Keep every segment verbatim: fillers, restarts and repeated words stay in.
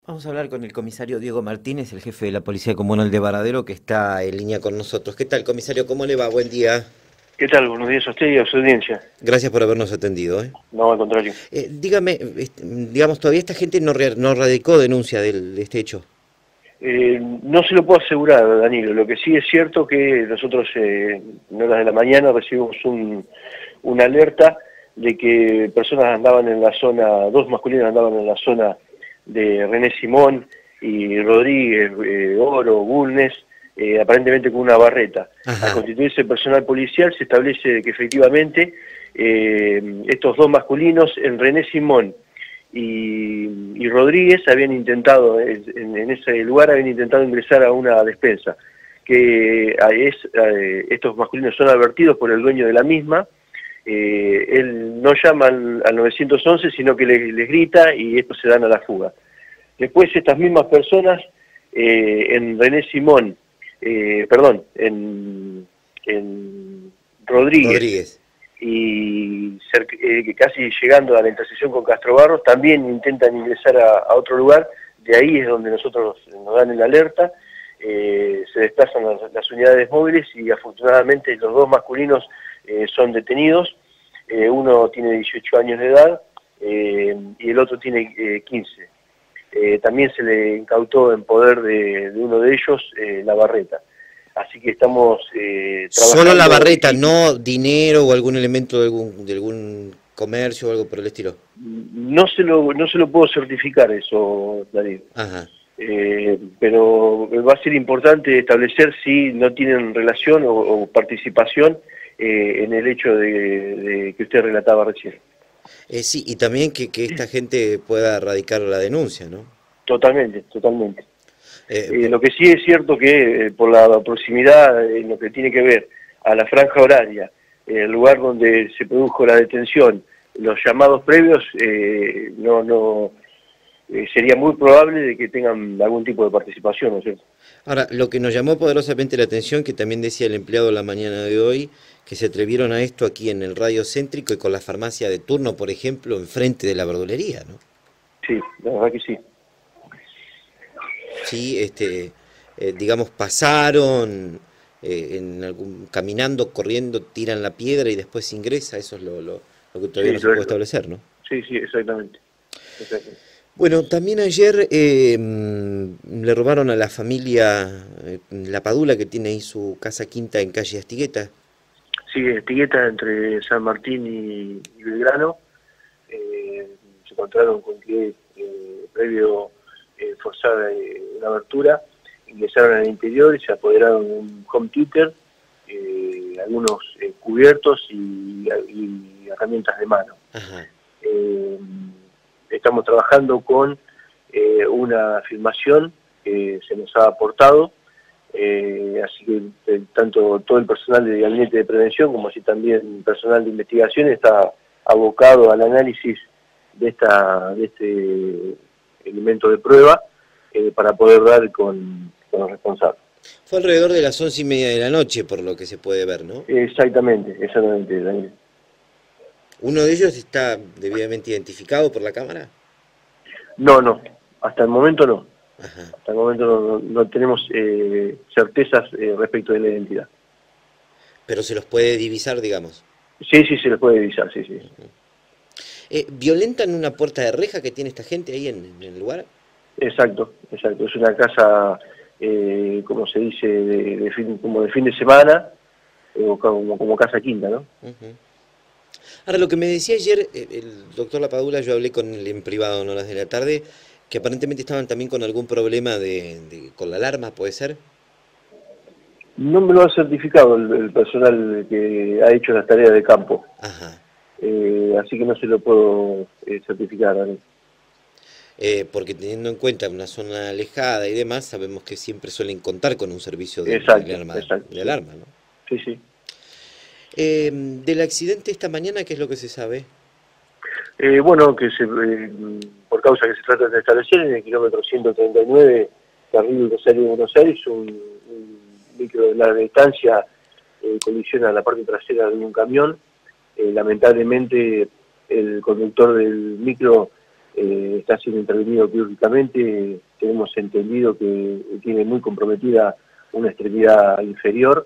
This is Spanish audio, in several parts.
Vamos a hablar con el comisario Diego Martínez, el jefe de la Policía Comunal de Varadero, que está en línea con nosotros. ¿Qué tal, comisario? ¿Cómo le va? Buen día. ¿Qué tal? Buenos días a usted y a su audiencia. Gracias por habernos atendido. ¿eh? No, al contrario. Eh, dígame, este, digamos, todavía esta gente no, re- no radicó denuncia del- de este hecho. Eh, no se lo puedo asegurar, Danilo. Lo que sí es cierto que nosotros eh, en horas de la mañana recibimos un, una alerta de que personas andaban en la zona, dos masculinos andaban en la zona de René Simón y Rodríguez, eh, Oro, Bulnes, eh, aparentemente con una barreta. Ajá. Al constituirse personal policial se establece que efectivamente eh, estos dos masculinos en René Simón y, y Rodríguez habían intentado, en, en ese lugar habían intentado ingresar a una despensa, que es, eh, estos masculinos son advertidos por el dueño de la misma. Eh, él no llama al, al nueve once, sino que les, les grita y estos se dan a la fuga. Después estas mismas personas eh, en René Simón, eh, perdón, en, en Rodríguez, Rodríguez. y cerca, eh, casi llegando a la intersección con Castro Barros, también intentan ingresar a, a otro lugar. De ahí es donde nosotros nos dan el alerta, eh, se desplazan las, las unidades móviles y afortunadamente los dos masculinos eh, son detenidos. Eh, uno tiene dieciocho años de edad eh, y el otro tiene eh, quince. Eh, también se le incautó en poder de, de uno de ellos eh, la barreta. Así que estamos eh, trabajando... Solo la barreta, y, no dinero o algún elemento de algún, de algún comercio o algo por el estilo. No se lo, no se lo puedo certificar eso, David. Ajá. Eh, pero va a ser importante establecer si no tienen relación o, o participación eh, en el hecho de, de que usted relataba recién. Eh, sí, y también que, que esta gente pueda erradicar la denuncia, ¿no? Totalmente, totalmente. Eh, Eh, po- lo que sí es cierto que eh, por la proximidad en lo que tiene que ver a la franja horaria, eh, el lugar donde se produjo la detención, los llamados previos, eh, no, no eh, sería muy probable de que tengan algún tipo de participación, ¿no es cierto? Ahora, lo que nos llamó poderosamente la atención, que también decía el empleado la mañana de hoy, que se atrevieron a esto aquí en el radio céntrico y con la farmacia de turno, por ejemplo, enfrente de la verdulería, ¿no? Sí, la verdad que sí. Sí, este, eh, digamos, pasaron eh, en algún, caminando, corriendo, tiran la piedra y después ingresa, eso es lo, lo, lo que todavía Sí, no se lo- puede lo- establecer, ¿no? sí, sí, exactamente. exactamente. Bueno, también ayer eh, mm, le robaron a la familia eh, La Padula, que tiene ahí su casa quinta en calle Astigueta. Sí, Estigueta entre San Martín y, y Belgrano, eh, se encontraron con que eh, previo eh, forzar eh, una abertura, ingresaron al interior y se apoderaron de un home theater, eh, algunos eh, cubiertos y, y herramientas de mano. Ajá. Eh, estamos trabajando con eh, una filmación que se nos ha aportado, eh, así que eh, tanto todo el personal del gabinete de prevención como así también personal de investigación está abocado al análisis de esta de este elemento de prueba eh, para poder dar con, con los responsables. Fue alrededor de las once y media de la noche, por lo que se puede ver, ¿no? Exactamente, exactamente, Daniel. ¿Uno de ellos está debidamente identificado por la cámara? No, no, hasta el momento no. Ajá. Hasta el momento no, no- no tenemos eh, certezas eh, respecto de la identidad. Pero se los puede divisar, digamos. Sí, sí, se les puede divisar, sí, sí. Eh, ¿violentan una puerta de reja que tiene esta gente ahí en, en el lugar? Exacto, exacto. Es una casa, eh, como se dice, de, de fin, como de fin de semana, eh, o como, como casa quinta, ¿no? Ujú. Ahora, lo que me decía ayer eh, el doctor Lapadula, yo hablé con él en privado en horas de la tarde, que aparentemente estaban también con algún problema de, de- con la alarma, ¿puede ser? No me lo ha certificado el, el personal que ha hecho las tareas de campo, Ajá. eh, así que no se lo puedo eh, certificar, Dani. Eh, porque teniendo en cuenta una zona alejada y demás, sabemos que siempre suelen contar con un servicio de, de Exacto, alarma, exacto, de sí. alarma, ¿no? Sí, sí. Eh, del accidente esta mañana, ¿qué es lo que se sabe? Eh, bueno, que se, eh, por causa que se trata de establecer en el kilómetro ciento treinta y nueve, carril Rosario de Buenos Aires, un, un micro de larga distancia eh, colisiona la parte trasera de un camión. Eh, lamentablemente el conductor del micro eh, está siendo intervenido quirúrgicamente. Tenemos entendido que tiene muy comprometida una extremidad inferior.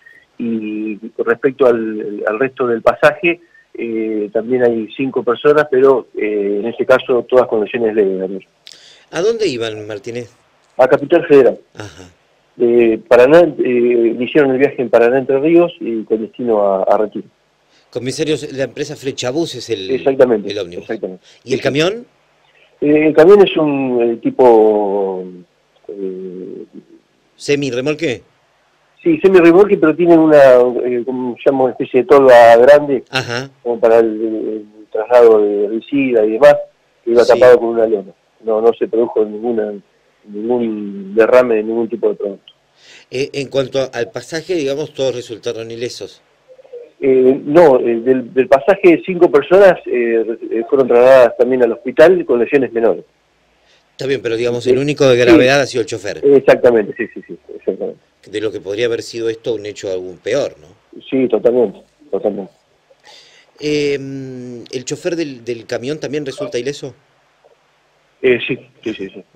Y respecto al, al resto del pasaje, eh, también hay cinco personas, pero eh, en este caso todas con lesiones leves, Daniel. ¿A dónde iban, Martínez? A Capital Federal. Ajá. De Paraná, eh, hicieron el viaje en Paraná Entre Ríos y con destino a, a Retiro. Comisarios, la empresa Flechabús es el, Exactamente, el ómnibus. exactamente. ¿Y el camión? Eh, el camión es un eh, tipo... Eh, ¿Semi-remolque? sí, semi-remolque, pero tiene una, eh, como llamo, una especie de tolva grande, Ajá. como para el, el traslado de herbicida y demás, que iba Sí. tapado con una lona. No, no se produjo ninguna, ningún derrame de ningún tipo de producto. Eh, en cuanto a- al pasaje, digamos, todos resultaron ilesos. Eh, no, eh, del, del pasaje cinco personas eh, eh, fueron trasladadas también al hospital con lesiones menores. Está bien, pero digamos, Sí. el único de gravedad ha sido el chofer. Exactamente, sí, sí, sí, exactamente. De lo que podría haber sido esto un hecho algún peor, ¿no? Sí, totalmente, totalmente. Eh, ¿El chofer del, del camión también resulta ileso? Eh, sí, sí, sí, sí.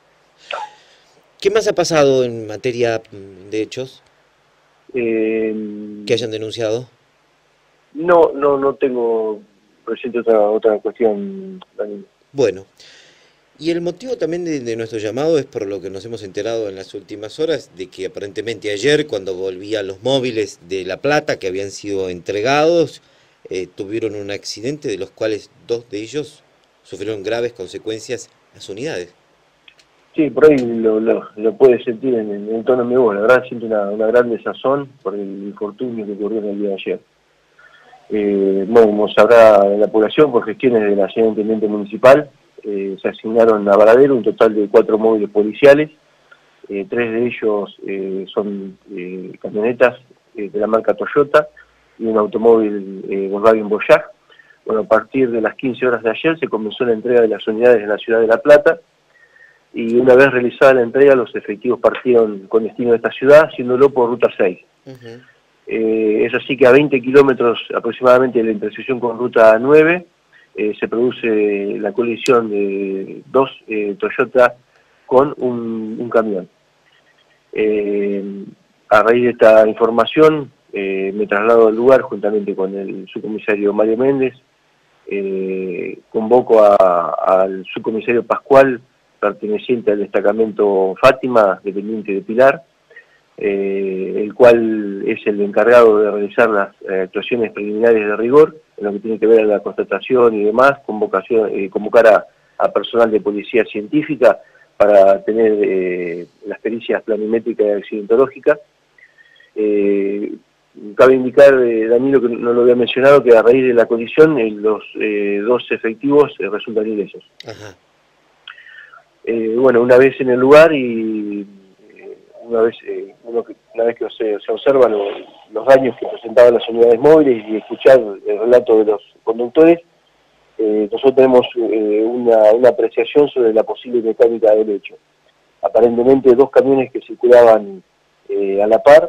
¿Qué más ha pasado en materia mm, de hechos Eh, que hayan denunciado? no, no, no tengo presente otra, otra cuestión, Daniel. Bueno, y el motivo también de, de nuestro llamado es por lo que nos hemos enterado en las últimas horas, de que aparentemente ayer, cuando volvían los móviles de La Plata que habían sido entregados, eh, tuvieron un accidente de los cuales dos de ellos sufrieron graves consecuencias en las unidades. Sí, por ahí lo, lo, lo puede sentir en, en el tono de mi voz. La verdad siento una, una gran desazón por el infortunio que ocurrió en el día de ayer. Eh, bueno, como sabrá la población, por gestiones de la señora Intendente Municipal, eh, se asignaron a Varadero un total de cuatro móviles policiales. Eh, tres de ellos eh, son eh, camionetas eh, de la marca Toyota y un automóvil eh, Volkswagen Voyage. Bueno, a partir de las quince horas de ayer se comenzó la entrega de las unidades en la ciudad de La Plata, y una vez realizada la entrega, los efectivos partieron con destino a esta ciudad, haciéndolo por ruta seis. Uh-huh. Eh, es así que a veinte kilómetros aproximadamente de la intersección con ruta nueve, eh, se produce la colisión de dos eh, Toyota con un, un camión. Eh, a raíz de esta información, eh, me traslado al lugar juntamente con el subcomisario Mario Méndez, eh, convoco a, al subcomisario Pascual, perteneciente al destacamento Fátima, dependiente de Pilar, eh, el cual es el encargado de realizar las eh, actuaciones preliminares de rigor, en lo que tiene que ver a la constatación y demás, convocación, eh, convocar a, a personal de policía científica para tener eh, las pericias planimétricas y accidentológicas. Eh, cabe indicar, eh, Danilo, que no lo había mencionado, que a raíz de la colisión eh, los eh, dos efectivos eh, resultan ilesos. Ajá. Eh, bueno, una vez en el lugar y eh, una vez eh, uno que, una vez que se, se observan lo, los daños que presentaban las unidades móviles y escuchar el relato de los conductores, eh, nosotros tenemos eh, una, una apreciación sobre la posible mecánica del hecho. Aparentemente dos camiones que circulaban eh, a la par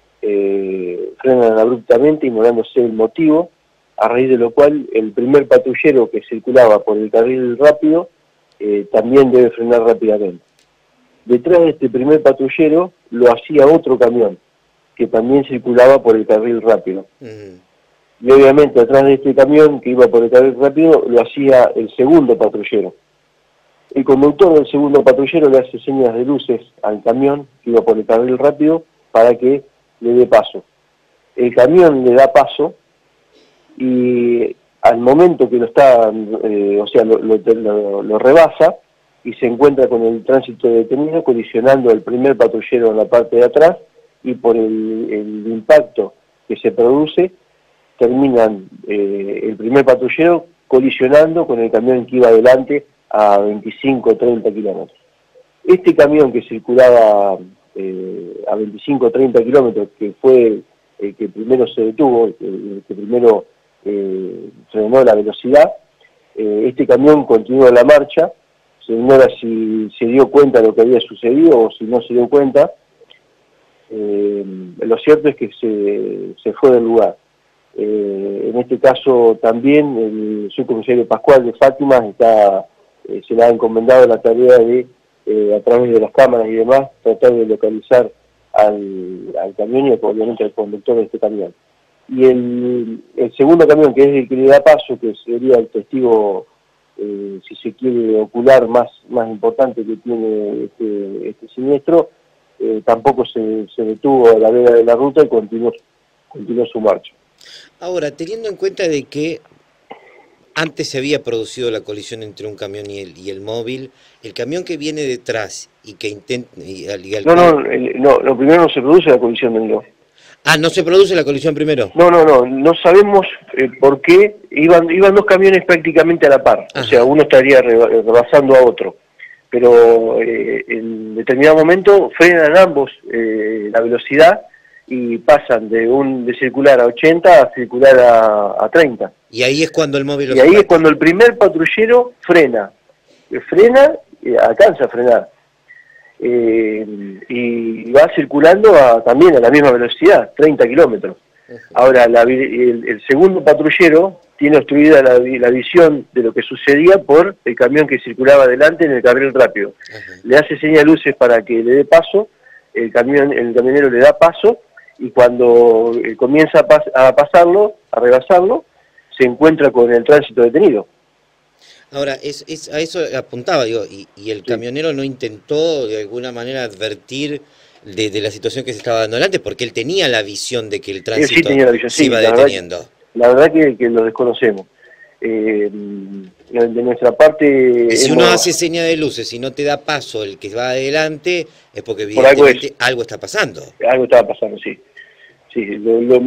eh, frenan abruptamente ignorándose el motivo, a raíz de lo cual el primer patrullero que circulaba por el carril rápido Eh, también debe frenar rápidamente. Detrás de este primer patrullero lo hacía otro camión, que también circulaba por el carril rápido. Uh-huh. Y obviamente atrás de este camión que iba por el carril rápido lo hacía el segundo patrullero. El conductor del segundo patrullero le hace señas de luces al camión que iba por el carril rápido para que le dé paso. El camión le da paso y al momento que lo está, eh, o sea, lo, lo, lo, lo rebasa y se encuentra con el tránsito detenido, colisionando el primer patrullero en la parte de atrás, y por el, el impacto que se produce, terminan eh, el primer patrullero colisionando con el camión que iba adelante a veinticinco o treinta kilómetros. Este camión que circulaba eh, a veinticinco o treinta kilómetros, que fue el que primero se detuvo, el, el que primero Eh, frenó la velocidad, eh, este camión continuó la marcha, se ignora si se dio cuenta de lo que había sucedido o si no se dio cuenta. Eh, lo cierto es que se, se fue del lugar. Eh, en este caso también el subcomisario Pascual de Fátima está eh, se le ha encomendado la tarea de, eh, a través de las cámaras y demás, tratar de localizar al, al camión y obviamente al conductor de este camión. Y el, el segundo camión, que es el que le da paso, que sería el testigo, eh, si se quiere, ocular más, más importante que tiene este, este siniestro, eh, tampoco se, se detuvo a la vera de la ruta y continuó, continuó su marcha. Ahora, teniendo en cuenta de que antes se había producido la colisión entre un camión y el, y el móvil, el camión que viene detrás y que intenta... Y, y al no, cual... no, el, no, lo primero no se produce la colisión del no. Ah, ¿no se produce la colisión primero? No, no, no, no sabemos eh, por qué iban, iban dos camiones prácticamente a la par. Ajá. O sea, uno estaría rebasando a otro. Pero eh, en determinado momento frenan ambos eh, la velocidad y pasan de un de circular a ochenta a circular a, a treinta. Y ahí es cuando el móvil... Y ahí es cuando el primer patrullero frena. Frena, eh, alcanza a frenar. Eh, y va circulando a, también a la misma velocidad, treinta kilómetros. Uh-huh. Ahora, la, el, el segundo patrullero tiene obstruida la, la visión de lo que sucedía por el camión que circulaba adelante en el carril rápido. Uh-huh. Le hace señal de luces para que le dé paso, el, camión, el camionero le da paso, y cuando eh, comienza a, pas a pasarlo, a rebasarlo, se encuentra con el tránsito detenido. Ahora, es, es, a eso apuntaba, digo, y, y el camionero sí. no intentó de alguna manera advertir de, de la situación que se estaba dando adelante, porque él tenía la visión de que el tránsito sí tenía la visión, se sí, iba la deteniendo. Verdad, la verdad que, que lo desconocemos. Eh, de nuestra parte... Y si hemos... uno hace seña de luces y no te da paso el que va adelante, es porque evidentemente algo, es. algo está pasando. Algo estaba pasando, sí. sí lo, lo,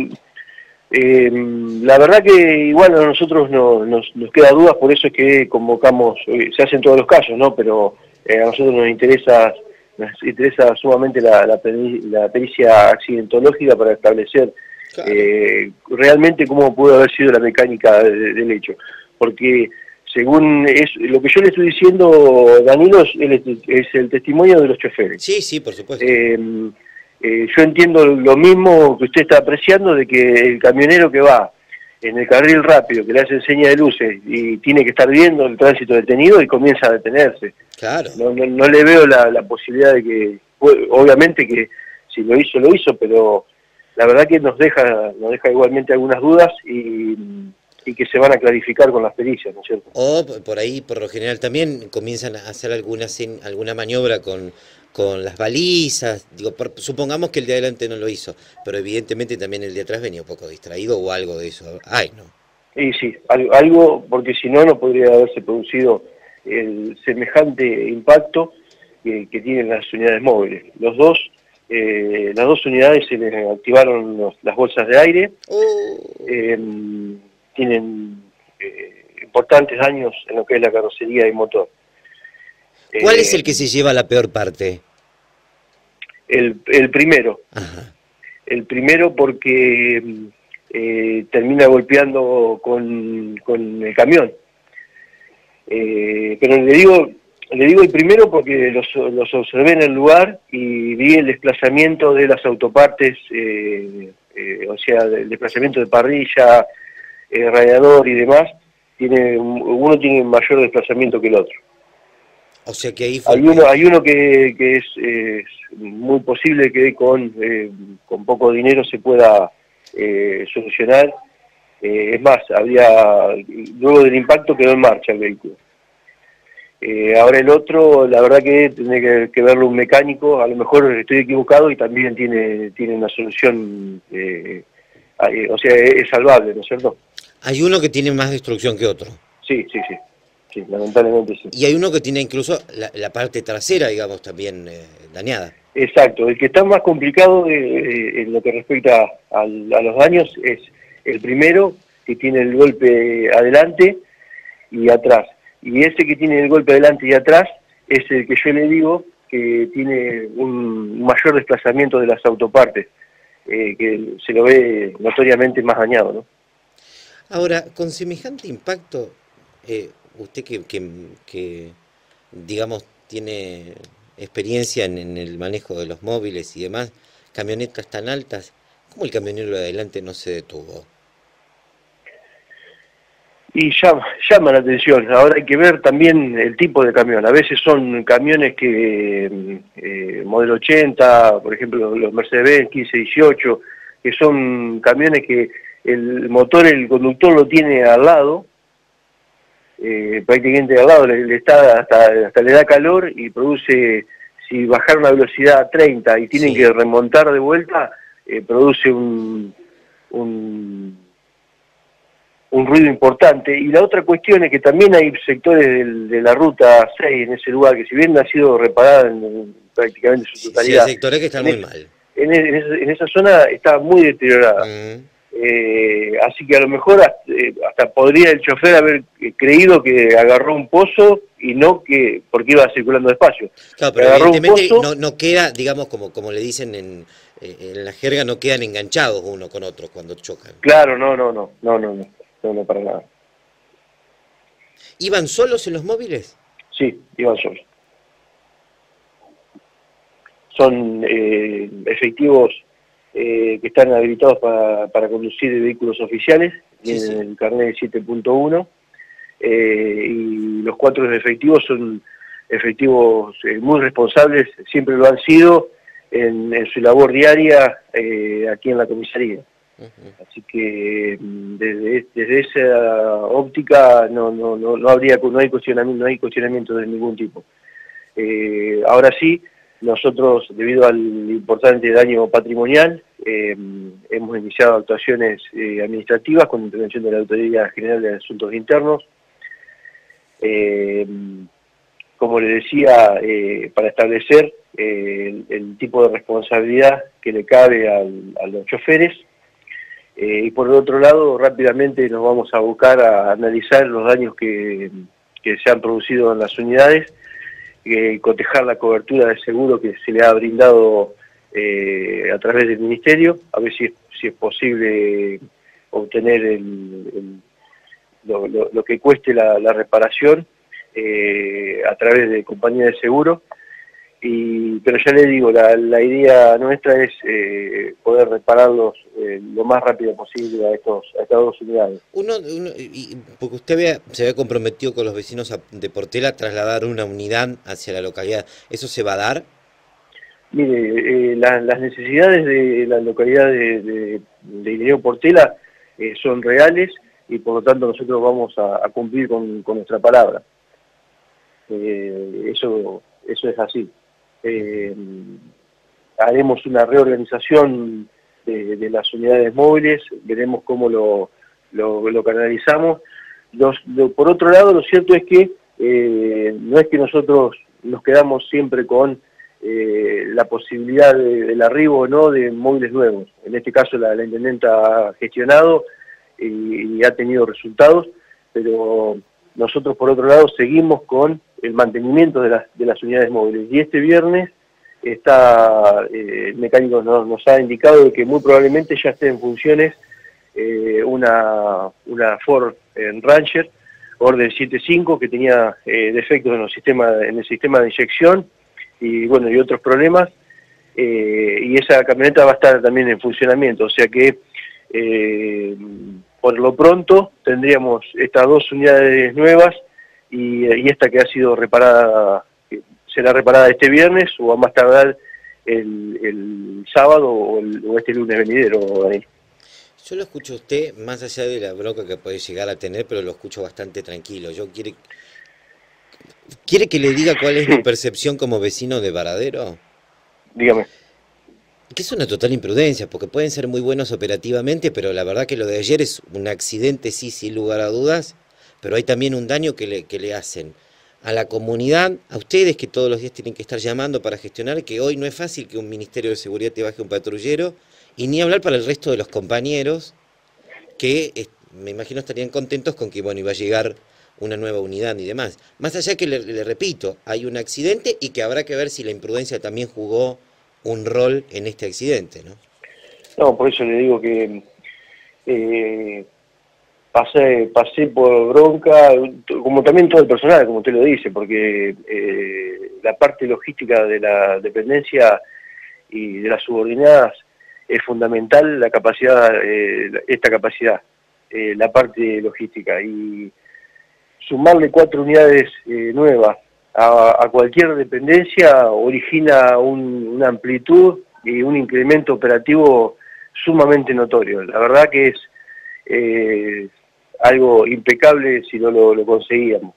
Eh, la verdad que igual a nosotros no, nos, nos queda dudas, por eso es que convocamos, eh, se hacen todos los casos, ¿no? Pero eh, a nosotros nos interesa nos interesa sumamente la, la, la pericia accidentológica para establecer claro. eh, realmente cómo pudo haber sido la mecánica de, del hecho. Porque según es, lo que yo le estoy diciendo, Danilo, es el, es el testimonio de los choferes. Sí, sí, por supuesto. Eh, Eh, yo entiendo lo mismo que usted está apreciando, de que el camionero que va en el carril rápido, que le hace seña de luces y tiene que estar viendo el tránsito detenido y comienza a detenerse. Claro. No, no, no le veo la, la posibilidad de que, obviamente que si lo hizo, lo hizo, pero la verdad que nos deja, nos deja igualmente algunas dudas y, y que se van a clarificar con las pericias, ¿no es cierto? O por ahí, por lo general, también comienzan a hacer alguna, alguna maniobra con... con las balizas, digo, por, supongamos que el de adelante no lo hizo, pero evidentemente también el de atrás venía un poco distraído o algo de eso. Ay, no. Y sí, algo, porque si no, no podría haberse producido el semejante impacto que, que tienen las unidades móviles. Los dos, eh, las dos unidades se les activaron los, las bolsas de aire, oh. eh, tienen eh, importantes daños en lo que es la carrocería y motor. ¿Cuál eh, es el que se lleva la peor parte? El, el primero. Ajá. El primero porque eh, termina golpeando con, con el camión. Eh, pero le digo, le digo el primero porque los, los observé en el lugar y vi el desplazamiento de las autopartes, eh, eh, o sea, el desplazamiento de parrilla, eh, radiador y demás. Tiene, uno tiene mayor desplazamiento que el otro. O sea que ahí fue hay uno hay uno que, que es, eh, es muy posible que con eh, con poco dinero se pueda eh, solucionar. Eh, es más, había luego del impacto quedó en marcha el vehículo. Eh, ahora el otro, la verdad que tiene que, que verlo un mecánico. A lo mejor estoy equivocado y también tiene tiene una solución, eh, eh, o sea, es salvable, ¿no es cierto? Hay uno que tiene más destrucción que otro. Sí, sí, sí. Sí, lamentablemente sí. Y hay uno que tiene incluso la, la parte trasera, digamos, también eh, dañada. Exacto, el que está más complicado eh, en lo que respecta a, a los daños es el primero, que tiene el golpe adelante y atrás. Y ese que tiene el golpe adelante y atrás es el que yo le digo que tiene un mayor desplazamiento de las autopartes, eh, que se lo ve notoriamente más dañado, ¿no? Ahora, con semejante impacto... Eh, usted que, que, que, digamos, tiene experiencia en, en el manejo de los móviles y demás, camionetas tan altas, ¿cómo el camionero de adelante no se detuvo? Y llama, llama la atención. Ahora hay que ver también el tipo de camión. A veces son camiones que, eh, modelo ochenta, por ejemplo, los Mercedes-Benz quince dieciocho, que son camiones que el motor, el conductor lo tiene al lado, eh, prácticamente al lado, le, le está hasta, hasta le da calor y produce, si bajaron la velocidad a treinta y tienen Sí. que remontar de vuelta, eh, produce un... un un ruido importante. Y la otra cuestión es que también hay sectores del, de la ruta seis en ese lugar, que si bien ha sido reparada en, en prácticamente su Sí, sí, totalidad, hay sectores que están en, muy es, mal. en, en, esa, en esa zona está muy deteriorada. Mm. Eh, así que a lo mejor hasta, eh, hasta podría el chofer haber creído que agarró un pozo y no que, porque iba circulando despacio. Claro, pero Agarró un evidentemente pozo, no, no queda, digamos, como, como le dicen en, eh, en la jerga, no quedan enganchados uno con otro cuando chocan. claro, no, no, no, no, no, no, no, no para nada. ¿Iban solos en los móviles? Sí, iban solos. Son eh, efectivos eh, que están habilitados para, para conducir vehículos oficiales, Sí, tienen sí. el carnet siete punto uno, eh, y los cuatro efectivos son efectivos eh, muy responsables, siempre lo han sido en, en su labor diaria eh, aquí en la comisaría. Uh-huh. Así que desde, desde esa óptica no, no, no, no habría no hay cuestionamiento, no hay cuestionamiento de ningún tipo. Eh, ahora sí, nosotros, debido al importante daño patrimonial, eh, hemos iniciado actuaciones eh, administrativas con intervención de la Autoridad General de Asuntos Internos. Eh, como le decía, eh, para establecer eh, el, el tipo de responsabilidad que le cabe al, a los choferes. Eh, y por el otro lado, rápidamente nos vamos a buscar a analizar los daños que, que se han producido en las unidades, eh, cotejar la cobertura de seguro que se le ha brindado eh, a través del Ministerio, a ver si es, si es posible obtener el, el, lo, lo, lo que cueste la, la reparación eh, a través de compañía de seguro. Y, pero ya le digo, la, la idea nuestra es eh, poder repararlos eh, lo más rápido posible a, estos, a estas dos unidades. Uno, uno y, porque usted había, se había comprometido con los vecinos de Portela a trasladar una unidad hacia la localidad. ¿Eso se va a dar? Mire, eh, la, las necesidades de la localidad de, de, de Ingeniero Portela eh, son reales y por lo tanto nosotros vamos a, a cumplir con, con nuestra palabra. Eh, eso, eso es así. Eh, haremos una reorganización de, de las unidades móviles, veremos cómo lo, lo, lo canalizamos. Los, lo, por otro lado, lo cierto es que eh, no es que nosotros nos quedamos siempre con eh, la posibilidad de, del arribo o no de móviles nuevos. En este caso la, la intendenta ha gestionado y, y ha tenido resultados, pero nosotros por otro lado seguimos con el mantenimiento de las, de las unidades móviles. Y este viernes está, eh, el mecánico nos, nos ha indicado de que muy probablemente ya esté en funciones eh, una, una Ford en Ranger, orden siete cinco, que tenía eh, defectos en, los sistemas, en el sistema de inyección y bueno y otros problemas, eh, y esa camioneta va a estar también en funcionamiento, o sea que eh, por lo pronto tendríamos estas dos unidades nuevas y, y esta que ha sido reparada, será reparada este viernes o a más tardar el, el sábado o, el, o este lunes venidero, Daniel. Yo lo escucho a usted, más allá de la bronca que puede llegar a tener, pero lo escucho bastante tranquilo. Yo quiere, ¿Quiere que le diga cuál es mi percepción como vecino de Varadero? Dígame. Que es una total imprudencia, porque pueden ser muy buenos operativamente, pero la verdad que lo de ayer es un accidente, sí, sin lugar a dudas, pero hay también un daño que le, que le hacen a la comunidad, a ustedes que todos los días tienen que estar llamando para gestionar, que hoy no es fácil que un Ministerio de Seguridad te baje un patrullero, y ni hablar para el resto de los compañeros, que eh, me imagino estarían contentos con que, bueno, iba a llegar una nueva unidad y demás. Más allá que, le, le repito, hay un accidente y que habrá que ver si la imprudencia también jugó un rol en este accidente, ¿no? No, por eso le digo que eh, pasé, pasé por bronca, como también todo el personal, como usted lo dice, porque eh, la parte logística de la dependencia y de las subordinadas es fundamental, la capacidad, eh, esta capacidad. eh, la parte logística. Y sumarle cuatro unidades eh, nuevas a, a cualquier dependencia origina un, una amplitud y un incremento operativo sumamente notorio. La verdad que es eh, algo impecable si no lo, lo conseguíamos.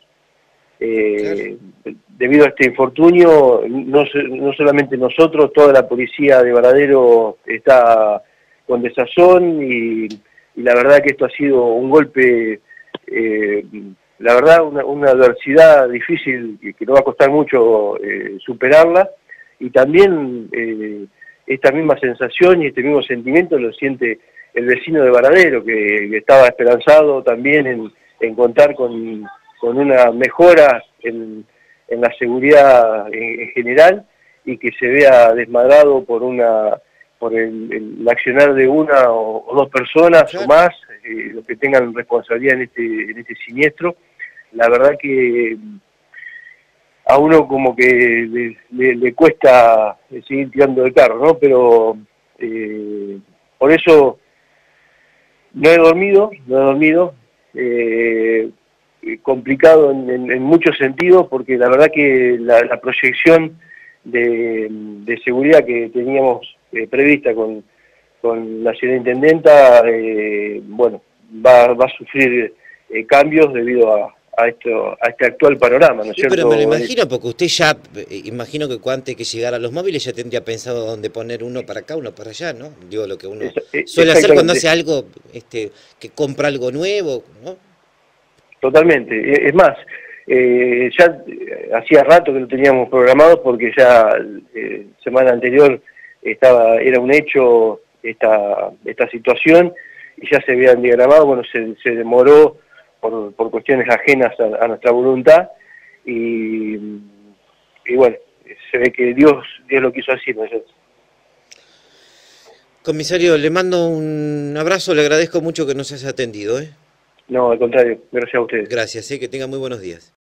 Eh, claro. Debido a este infortunio, no, no solamente nosotros, toda la policía de Varadero está con desazón y, y la verdad que esto ha sido un golpe, eh, la verdad una, una adversidad difícil que, que nos va a costar mucho eh, superarla, y también eh, esta misma sensación y este mismo sentimiento lo siente el vecino de Varadero, que, que estaba esperanzado también en, en contar con, con una mejora en, en la seguridad en, en general, y que se vea desmadrado por una por el, el accionar de una o, o dos personas, claro, o más, eh, los que tengan responsabilidad en este, en este siniestro. La verdad que a uno como que le, le, le cuesta seguir tirando del carro, ¿no? Pero eh, por eso no he dormido, no he dormido, eh, complicado en, en, en muchos sentidos, porque la verdad que la, la proyección de, de seguridad que teníamos eh, prevista con, con la ciudad intendenta, eh, bueno, va, va a sufrir eh, cambios debido a, a esto, a este actual panorama, ¿no es sí, cierto? Pero me lo imagino, porque usted ya, eh, imagino que antes que llegara a los móviles ya tendría pensado dónde poner uno para acá, uno para allá, ¿no? Digo, lo que uno es, suele hacer cuando hace algo, este, que compra algo nuevo, ¿no? Totalmente, es más, eh, ya hacía rato que lo teníamos programado, porque ya eh, semana anterior estaba era un hecho esta esta situación y ya se habían diagramado. Bueno, se, se demoró por, por cuestiones ajenas a, a nuestra voluntad, y, y bueno, se ve que Dios Dios lo quiso así, ¿no es cierto? Comisario, le mando un abrazo, le agradezco mucho que nos haya atendido, ¿eh? No, al contrario, gracias a ustedes. Gracias, ¿eh? Que tenga muy buenos días.